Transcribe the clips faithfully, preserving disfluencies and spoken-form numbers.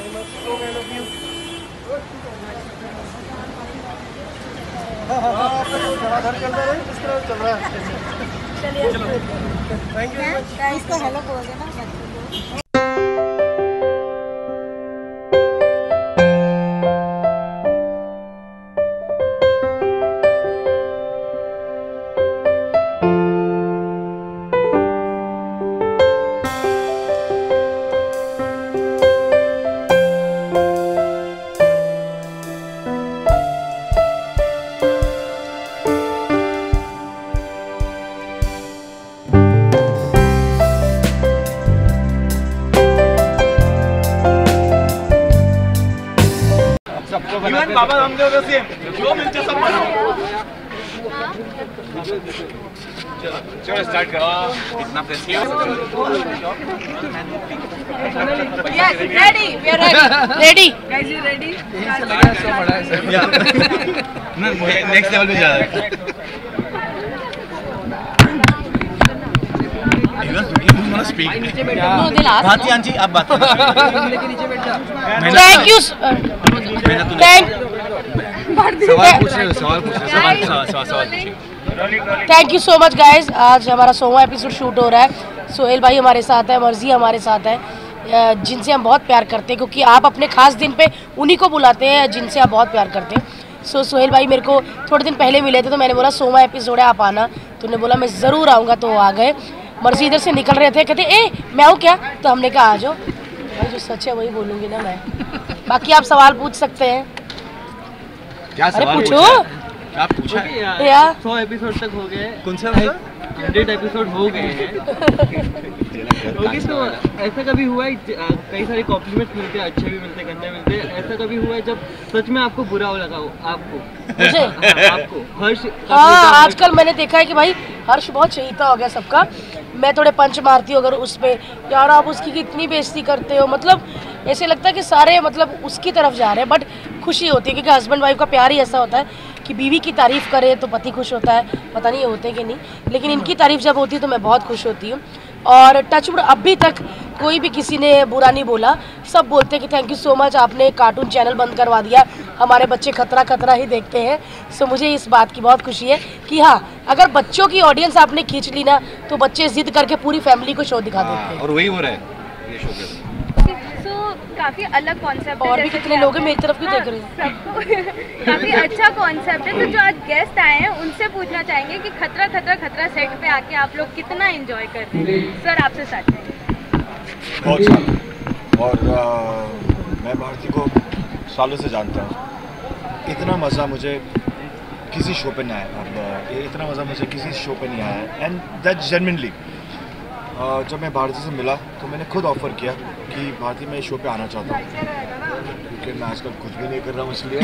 very much. So kind of you. हाँ, धड़ाधड़ चल रहा है, किस तरह चल रहा है? चलिए, थैंक यू। इसको हेलो बोल देना। इवन बाबा रामदेव का सेम जो मिलते सब बनाओ। चलो स्टार्ट करो। इतना प्रेस किया। Yes, ready. We are ready. Ready. Guys, you ready? Next level पे जा रहा है। Speak. No, they'll ask. भाती आंटी आप बात करो। Thank you. Thank. सवाल पूछ रहे हो सवाल पूछ रहे हो सवाल सवाल सवाल पूछिए। Thank you so much guys. आज हमारा सोवा एपिसोड शूट हो रहा है। सोहेल भाई हमारे साथ है, मर्जी हमारे साथ है, जिनसे हम बहुत प्यार करते हैं क्योंकि आप अपने खास दिन पे उन्हीं को बुलाते हैं जिनसे आप बहुत प्यार करते हैं। सो सोहेल भाई मेरे को थोड़े दिन पहले मिले थे तो मैंने बोला सोवा एपिसोड है आप आना, तो उन्होंने बोला मैं ज़रूर आऊँगा, तो वो आ गए। मर्जी इधर से निकल रहे थे, कहते ए मैं हूँ क्या, तो हमने कहा आ जाओ। भाई जो सच है वही बोलूँगी ना मैं, बाकी आप सवाल पूछ सकते हैं। क्या अरे सवाल पूछो। क्या पूछा है यार सौ एपिसोड तक हो गए। कौन सा हंड्रेड एपिसोड हो गए हैं। ओके, तो ऐसा कभी हुआ है, कई सारे कॉम्प्लीमेंट्स मिलते हैं, अच्छे भी मिलते हैं, गंदे मिलते हैं, ऐसा कभी हुआ है जब सच में आपको बुरा हो लगा हो? आपको मुझे आपको हर्ष? हाँ, आजकल मैंने देखा है कि भाई हर्ष बहुत चहीता हो गया सबका। मैं थोड़े पंच मारती हूँ अगर उस पर, यार आप उसकी कितनी बेइज्जती करते हो, मतलब ऐसे लगता है कि सारे मतलब उसकी तरफ जा रहे हैं। बट खुशी होती है क्योंकि हस्बैंड वाइफ का प्यार ही ऐसा होता है कि बीवी की तारीफ़ करे तो पति खुश होता है। पता नहीं ये होते कि नहीं, लेकिन इनकी तारीफ़ जब होती है तो मैं बहुत खुश होती हूँ। और टचवुड अभी तक कोई भी किसी ने बुरा नहीं बोला, सब बोलते हैं कि थैंक यू सो मच, आपने कार्टून चैनल बंद करवा दिया, हमारे बच्चे खतरा खतरा ही देखते हैं। सो मुझे इस बात की बहुत खुशी है कि हाँ, अगर बच्चों की ऑडियंस आपने खींच ली ना तो बच्चे जिद करके पूरी फैमिली को शो दिखा देते हैं। और वही हो रहा है ये शो पे। काफी अलग कॉन्सेप्ट है। और भी कितने लोग हैं मेरी तरफ क्यों देख रहे हैं? सबको काफी अच्छा कॉन्सेप्ट है। तो जो आज गेस्ट आए हैं उनसे पूछना चाहेंगे कि खतरा खतरा खतरा सेट पे आके आप लोग कितना एंजॉय करते हैं। सर आपसे स्टार्ट करेंगे। बहुत साल, और आ, मैं भारती को सालों से जानता हूँ। इतना मज़ा मुझे किसी शो पे नहीं आया, अब इतना मज़ा मुझे किसी शो पे नहीं आया। एंड दैट जेन्युइनली जब मैं भारती से मिला तो मैंने खुद ऑफ़र किया कि भारती मैं इस शो पे आना चाहता हूँ, क्योंकि मैं आजकल कुछ भी नहीं कर रहा हूँ इसलिए।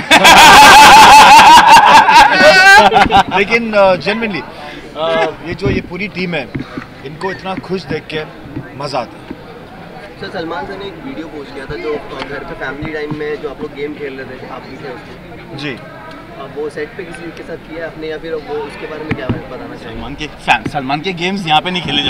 लेकिन जेन्युइनली uh, uh, ये जो ये पूरी टीम है, इनको इतना खुश देख के मज़ा आता है। सर सलमान सर ने एक वीडियो पोस्ट किया था जो घर पे फैमिली टाइम में जो आप लोग गेम खेल रहे थे, आप भी थे उसमें। जी, अब वो सेट पे किसी के साथ किया आपने, या फिर वो उसके बारे में क्या बताना चाहिए? सलमान के फैन सलमान के गेम्स यहाँ पे नहीं खेले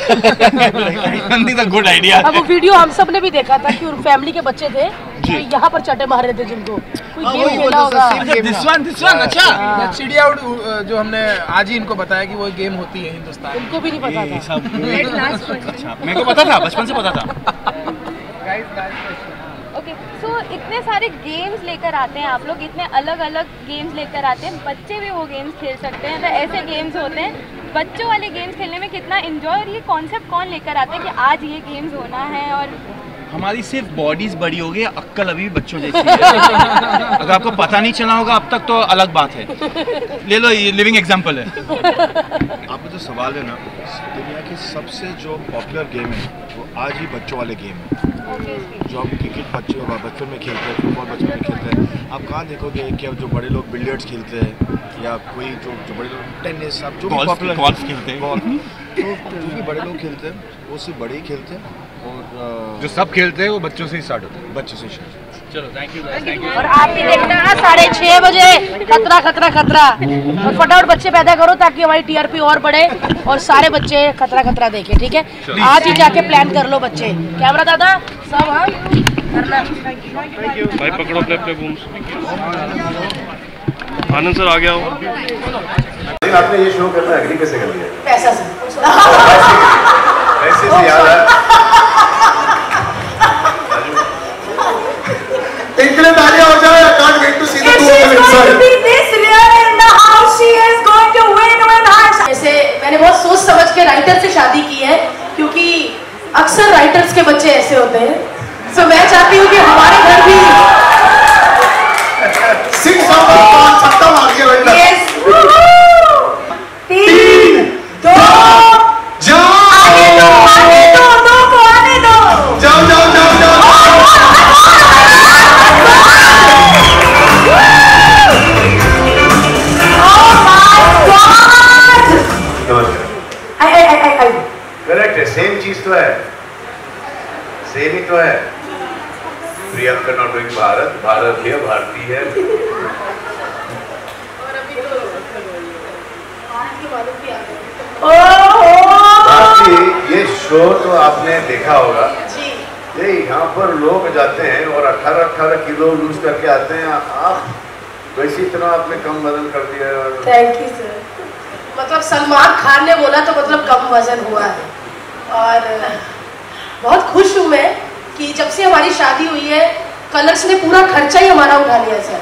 जाते। Good idea. अब वो वीडियो हम सब ने भी देखा था कि उन फैमिली के बच्चे थे जो यहाँ पर चटे मार रहे थे, जिनको कोई गेम खेला होगा। दिस वन दिस वन अच्छा चिड़िया आउट जो हमने आज ही इनको बताया कि वो गेम होती है हिंदुस्तान। उनको भी नहीं पता था। सब अच्छा मेरे को पता था, बचपन से पता था। ओके, सो इतने सारे गेम्स लेकर आते हैं आप लोग, इतने अलग अलग गेम्स लेकर आते हैं, बच्चे भी वो गेम्स खेल सकते हैं। तो ऐसे गेम्स होते हैं, बच्चों वाले गेम्स खेलने में कितना एंजॉय, और ये कॉन्सेप्ट कौन लेकर आता है कि आज ये गेम्स होना है? और हमारी सिर्फ बॉडीज बड़ी हो गई, अक्कल अभी भी बच्चों जैसी है। अगर आपको पता नहीं चला होगा अब तक तो अलग बात है। ले लो, ये लिविंग एग्जांपल है। आपका जो सवाल है ना, दुनिया के सबसे जो पॉपुलर गेम है वो आज ही बच्चों वाले गेम है। जो हम क्रिकेट बच्चों बचपन में खेलते हैं, फुटबॉल बचपन में खेलते हैं, आप कहाँ देखोगे कि अब जो बड़े लोग बिलियर्ड्स खेलते हैं या कोई जो जो बड़े लोग टेनिस, अब जो गोल्फ पॉपुलर गोल्फ खेलते हैं, गोल्फ तो जो भी बड़े लोग खेलते हैं वो सिर्फ बड़े ही खेलते हैं। और जो सब खेलते हैं वो बच्चों से ही स्टार्ट होता है। बच्चों से शुरू। चलो थैंक यू थैंक यू। और आप भी देखना ना साढ़े छह बजे खतरा खतरा खतरा, और फटाफट बच्चे पैदा करो ताकि हमारी टीआरपी और बढ़े और सारे बच्चे खतरा खतरा देखें, ठीक है? आज ही जाके प्लान कर लो बच्चे। कैमरा दादा सब हाँ करना। भाई पकड़ो अपने अपने बूम्स। आनंद सर आ गया हो। लेकिन आपने ये शो करना एग्री कैसे कर लिया? पैसा से ऐसे से याद है। इनके लिए तालियां हो जाए। I can't wait to see the two of them inside. जैसे मैंने बहुत सोच समझ के राइटर से शादी की है, क्योंकि अक्सर राइटर्स के बच्चे ऐसे होते हैं। सो मैं चाहती हूँ कि हमारे घर भी Six out of पांच छक्का मार दिया बेटा। yes, तीन, दो, जाओ आने दो, आने दो, दो को आने दो। जाओ जाओ जाओ जाओ। करेक्ट है, सेम चीज तो है, सेम ही तो है। प्रियंका नॉट डूइंग भारत, भारत है, भारती है। बाकी ये शो तो आपने देखा होगा, ये यहाँ पर लोग जाते हैं और अठारह अठारह किलो लूज करके आते हैं। आप वैसे इतना आपने कम वजन कर दिया है। और थैंक यू सर। मतलब सलमान खान ने बोला तो मतलब कम वजन हुआ है, और बहुत खुश हूँ मैं कि जब से हमारी शादी हुई है कलर्स ने पूरा खर्चा ही हमारा उठा लिया सर।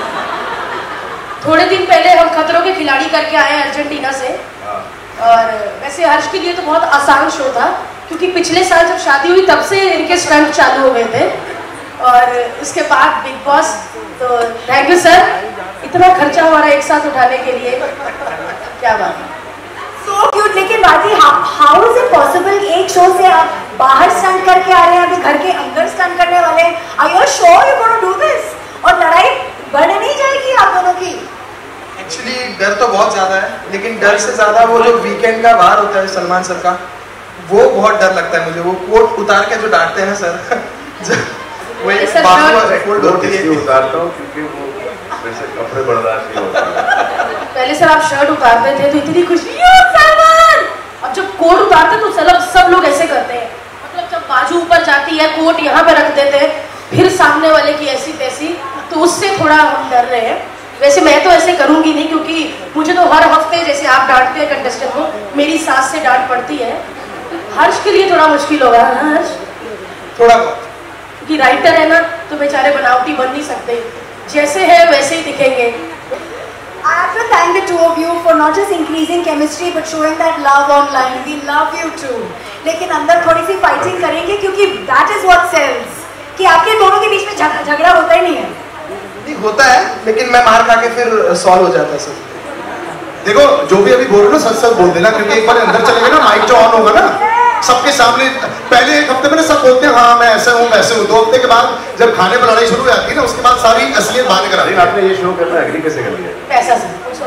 थोड़े दिन पहले हम खतरों के खिलाड़ी करके आए अर्जेंटीना से, और वैसे हर्ष के लिए तो बहुत आसान शो था, क्योंकि पिछले साल जब शादी हुई तब से इनके स्टंट चालू हो गए थे, और उसके बाद बिग बॉस। तो थैंक यू सर, इतना खर्चा हमारा एक साथ उठाने के लिए, क्या बात है। So cute, लेकिन बाजी हाउ इज इट पॉसिबल एक शो से आप बाहर स्टंट करके आ रहे हैं, अभी घर के अंदर स्टंट करने वाले हैं। Are you sure you gonna do this? और लड़ाई बढ़ नहीं जाएगी आप दोनों की? एक्चुअली डर तो बहुत ज्यादा है, लेकिन डर से ज्यादा वो जो वीकेंड का बाहर होता है सलमान सर का, वो बहुत डर लगता है मुझे। वो कोट उतार के जो डांटते हैं सर, वो एक बात फोल्ड होती है। उतारता हूँ क्योंकि वो वैसे कपड़े बर्दाश्त नहीं होते। पहले सर आप शर्ट उतारते थे तो इतनी खुशी सलमान, अब जब कोट उतारते तो सब सब लोग ऐसे करते हैं। मतलब जब बाजू ऊपर जाती है, कोट यहाँ पे रख देते हैं, फिर सामने वाले की ऐसी तैसी, तो उससे थोड़ा हम डर रहे हैं। वैसे मैं तो ऐसे करूंगी नहीं, क्योंकि मुझे तो हर हफ्ते जैसे आप डांटते हैं कंटेस्टेंट को, मेरी सास से डांट पड़ती है। हर्ष के लिए थोड़ा मुश्किल होगा ना हर्ष? थोड़ा बहुत, क्योंकि राइटर है ना, तो बेचारे बनावटी बन नहीं सकते, जैसे है वैसे ही दिखेंगे। I have to thank the two of you for not just increasing chemistry but showing that love online. We love you too. लेकिन अंदर थोड़ी सी फाइटिंग करेंगे, क्योंकि that is what sells. कि आपके दोनों के बीच में झगड़ा होता ही नहीं है। नहीं होता है, लेकिन मैं मार खा के फिर सॉल्व हो जाता है सब। देखो जो भी अभी बोल रहे हो सच सच बोल देना, क्योंकि एक बार अंदर चले गए ना, माइक जो ऑन होगा ना सबके सामने, पहले एक हफ्ते में ना सब बोलते हैं हाँ मैं ऐसा हूँ वैसे हूँ, दो हफ्ते के बाद जब खाने पर लड़ाई शुरू हो जाती है ना, उसके बाद सारी असलियत बाहर निकल आती है। आपने ये शो करना एग्री कैसे कर लिया? पैसा से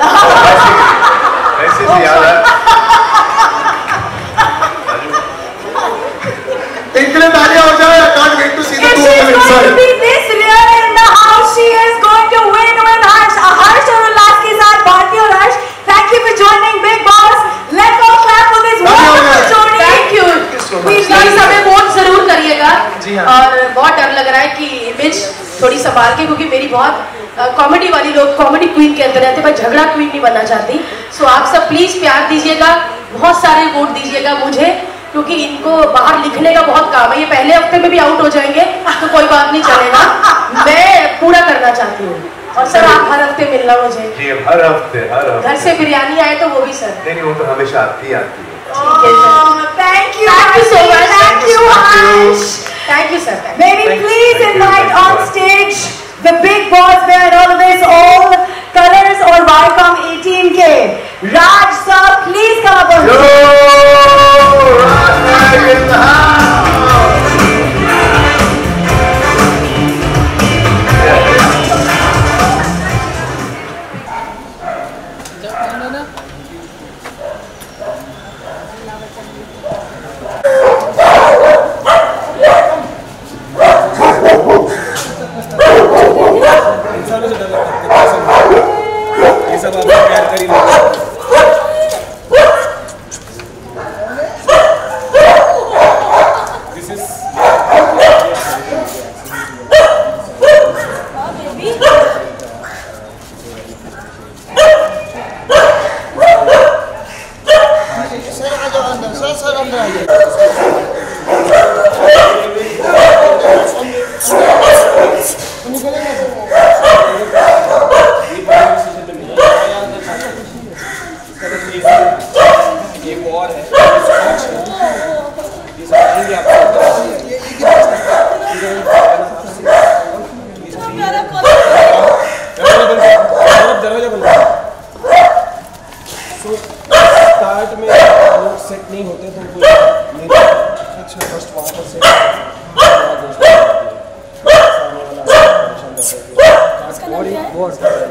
ऐसे से याद है। इनके लिए तालियां हो जाए। I can't wait to see the two of them inside. This real in the house, she is going to win with Harsh. Harsh और उल्लास के साथ भारती और Harsh, thank you for joining Big Boss. Let's all clap for this wonderful journey. Thank you. Please हमें vote जरूर करिएगा। और बहुत डर लग रहा है कि इमेज थोड़ी संभाल के, क्योंकि मेरी बहुत कॉमेडी वाली लोग कॉमेडी क्वीन के अंदर रहते हैं, मैं झगड़ा क्वीन नहीं बनना चाहती। सो आप सब प्लीज प्यार दीजिएगा, बहुत सारे वोट दीजिएगा मुझे, क्योंकि इनको बाहर लिखने का बहुत काम है। ये पहले हफ्ते में भी आउट हो जाएंगे तो कोई बात नहीं चलेगा, मैं पूरा करना चाहती हूँ। और सर आप हर हफ्ते मिलना मुझे। जी हर हफ्ते हर हफ्ते। घर से बिरयानी आए तो वो भी सर। नहीं वो तो हमेशा आती ही आती है। Thank you. Thank you so much. Thank you, Harsh. Thank you, sir. May we please invite on stage the Big Boss behind all of this, all colors or Viacom eighteen K. Raj sir, please come up on stage. Yo, Raj in the house. एक और है दरवाजा बंद। Start में लोग set नहीं होते तो कोई अच्छा फर्स्ट वहाँ पर सेट और एक वॉर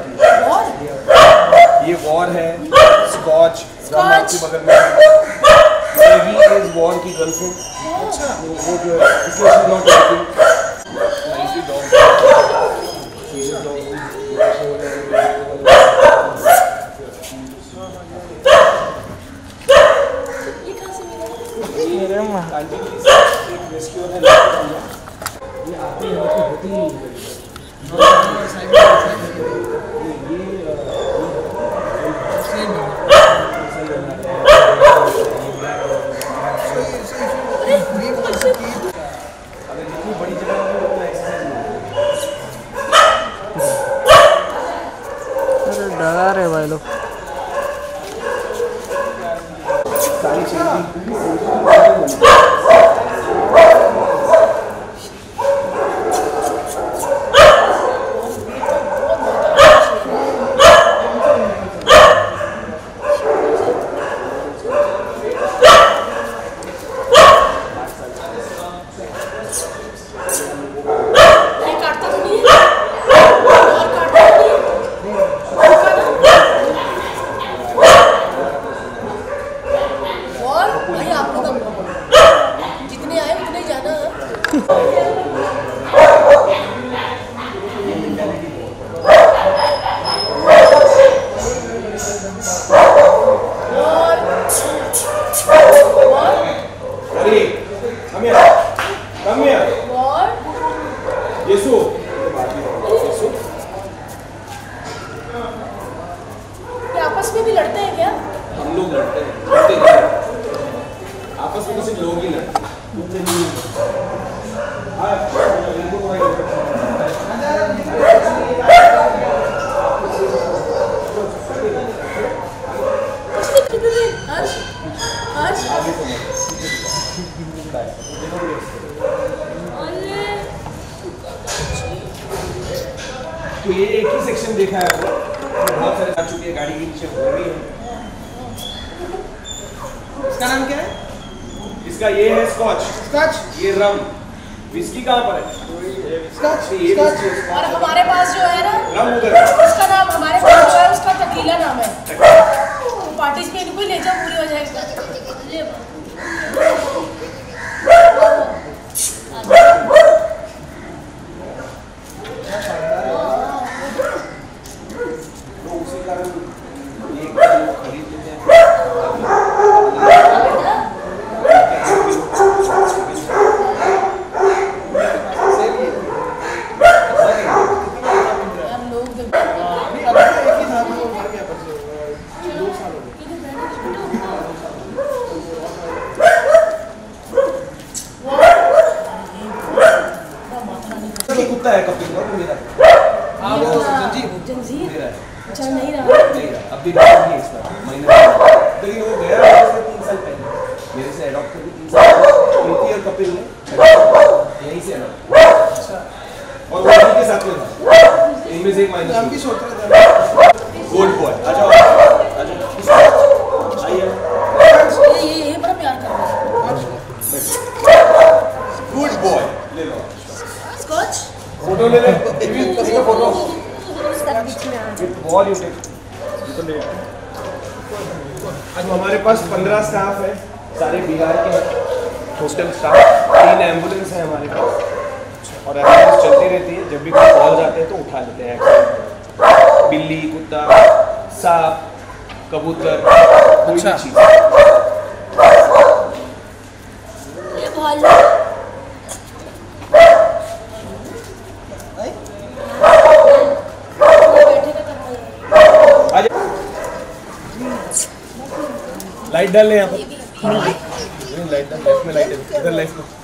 ये वॉर है स्कॉच आपके बगल में ही इज वॉर की गर्लफ्रेंड। अच्छा वो जो है इसलिए she not working nicely dog मेरे आंटी की रेस्क्यूअर है ये आती है तो होती ही अगर जितनी बड़ी जगह होगी उतना एक्सरसाइज अरे डरा रहे भाई लोग सारी चीज़ें आपस में भी लड़ते हैं क्या? हम लोग लड़ते हैं, लड़ते हैं आपस में सिर्फ लोग ही लड़ते हैं। तो ये एक ही सेक्शन देखा है आपने, बहुत सारे आ चुके हैं, गाड़ी के नीचे हो रही है। इसका नाम क्या है? इसका ये है स्कॉच, स्कॉच, ये रम, विस्की कहाँ पर है? स्कॉच, ये विस्की है। और हमारे पास जो है ना रम उधर है, उसका नाम हमारे पास जो है उसका टकीला नाम है। पार्टीज में इनको ही ले जाओ, पूरी हो जाएगी। उसी कारण एक लोग खरीद लेते हैं। कुत्ता है कपिल का मेरा। हाँ वो जंजीर जंजीर मेरा है। चल नहीं रहा नहीं रहा, अब भी नहीं इस बार महीने लेकिन वो गया से तीन साल पहले मेरे से अडॉप्ट करके तीन साल प्रीति और कपिल ने यहीं से अडॉप्ट और वो उन्हीं के साथ में था, इनमें से एक माइनस गोल्ड बॉय। आ जाओ आ जाओ आइए, ये ये ये बड़ा प्यार कर रहा है। गुड बॉय ले लो, स्कॉच फोटो ले ले, इसका फोटो बॉल यू टेक। आज हमारे पास पंद्रह स्टाफ है, सारे बिहार के हॉस्टल स्टाफ, तीन एम्बुलेंस है हमारे पास और एम्बुलेंस चलती रहती है। जब भी कोई कॉल जाते हैं तो उठा लेते हैं। बिल्ली, कुत्ता, सांप, कबूतर, कोई भी चीज। ये भालू लाइट डाल ले यहाँ पर, लाइट लेफ्ट में लाइट है, इधर लेफ्ट में।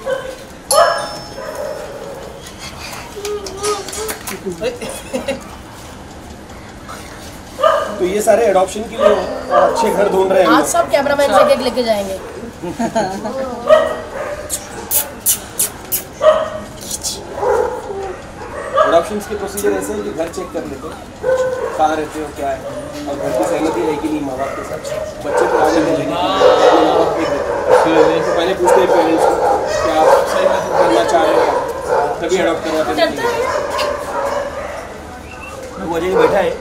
तो ये सारे एडॉप्शन के लिए अच्छे घर ढूंढ रहे हैं। आज सब कैमरामैन से केक लेके जाएंगे। एडॉप्शन के प्रोसीजर ऐसे है कि घर चेक कर लेते हैं कहाँ रहते हो क्या है, और घर की सहमति है कि नहीं माँ बाप के साथ। बच्चे को आगे लेने के लिए माँ बाप भेज देते हैं, तो पहले पूछते हैं पेरेंट्स को कि आप सही में करना चाह रहे हो, तभी अडॉप्ट करवाते हैं। वो अजय बैठा है,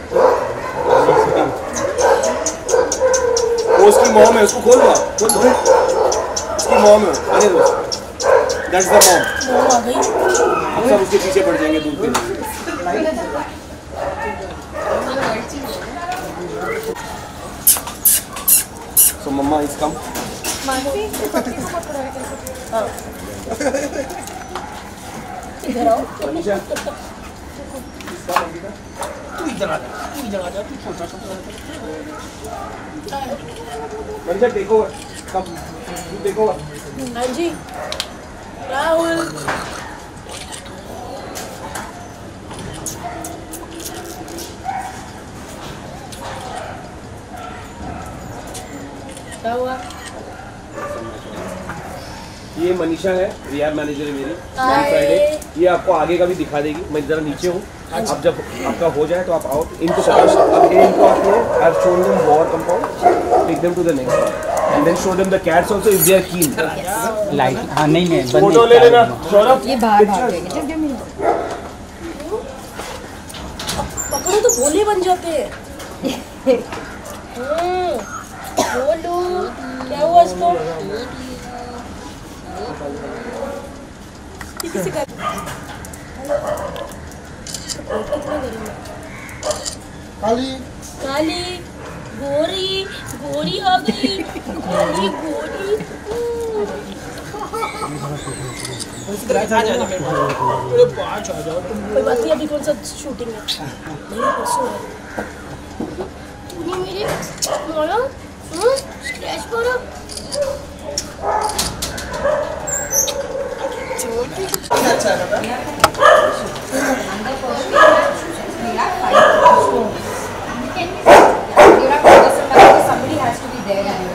वो उसकी मॉम है, उसको खोल दो, खोल दो, उसकी मॉम है, आने दो, दैट्स द मॉम। आ गई। हम सब उसके पीछे पड़ जाएंगे दूध पे। So mama is come. इधर आओ। मनीषा तू इधर आ जा, तू इधर आ जा, तू छोटा छोटा। मनीषा टेक ओवर, कम तू टेक ओवर। हाँ जी राहुल। क्या हुआ? ये मनीषा है, रिया मैनेजर है मेरी, फ्राइडे। ये आपको आगे का भी दिखा देगी। मैं जरा नीचे हूँ, अब जब आपका हो जाए तो आप आओ। इनको अब ये इनको आते हैं, I have shown them our compound, take them to the next and then show them the cats also if they are keen. Light हाँ नहीं नहीं फोटो ले लेना सौरभ। ये बाहर भाग जाएंगे। पकड़ो तो भोले बन जाते हैं। बोलो क्या हुआ इसको? किसी का काली काली गोरी गोरी आ गई, गोरी गोरी। कोई बात नहीं, अभी कौन सा शूटिंग है? नहीं परसों है। तूने मेरे मारा स्क्रैच मारा। अच्छा है बता। Somebody has to be there and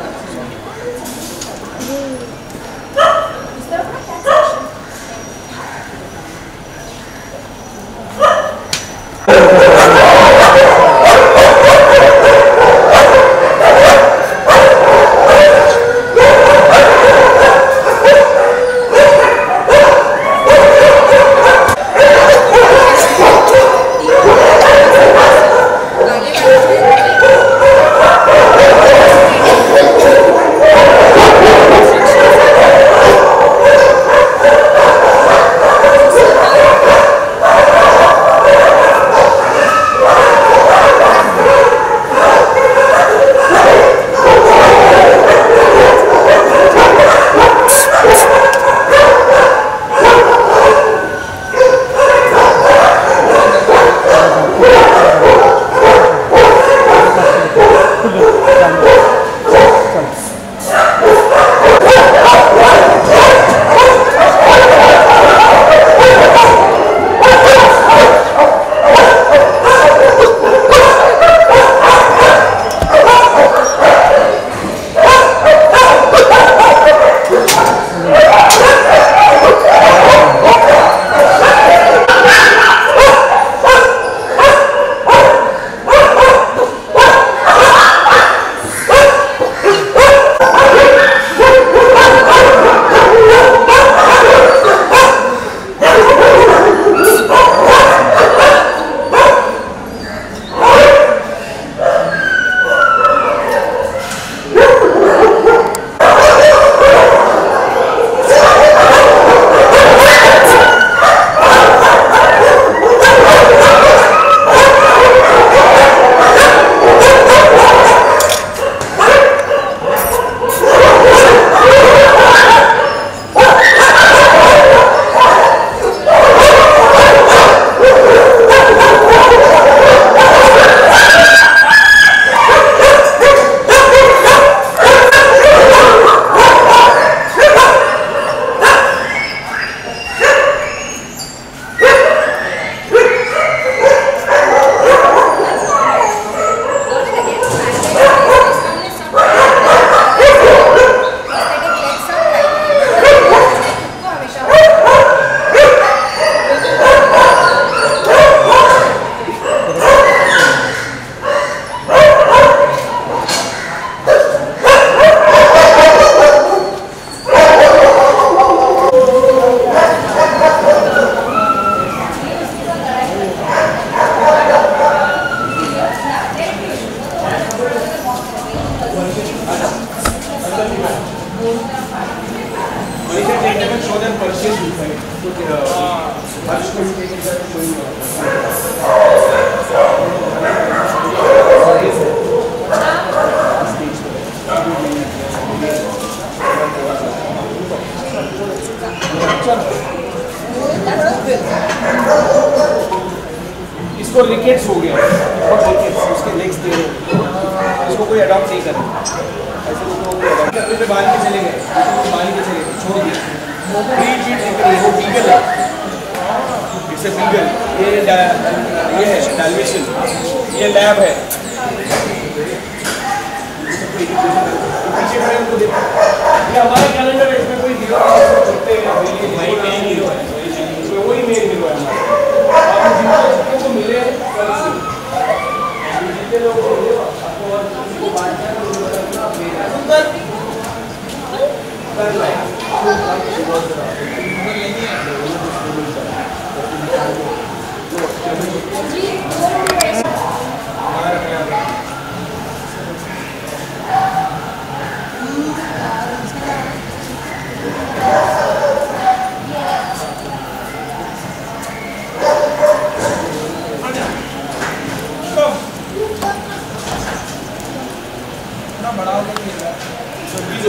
Thank you. can take them and show them Persian inside. So, uh, Harsh can take inside and show you. इसको रिकेट्स हो गया, बहुत रिकेट्स, उसके लेग्स दे रहे, इसको कोई अडॉप्ट नहीं करे, ऐसे लोगों को कोई अडॉप्ट करते बाल के चले गए, बाल के चले गए, छोड़ दिए, फ्री ट्रीट निकली, वो बीगल है, इट्स अ बीगल, ये ये है डाल्मेशियन, ये लैब है, पीछे फ्रेम को देखो, ये हमारा कैलेंडर है, इसमें कोई हीरो करते हैं, वही मेन हीरो है, वही मेन हीरो है हमारा, आप जितने को मिले जितने लोग मिले आपको और उनको बांटना है,